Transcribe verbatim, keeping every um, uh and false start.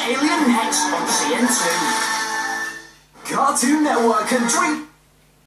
Alien next on C N two. Cartoon Network and Dream...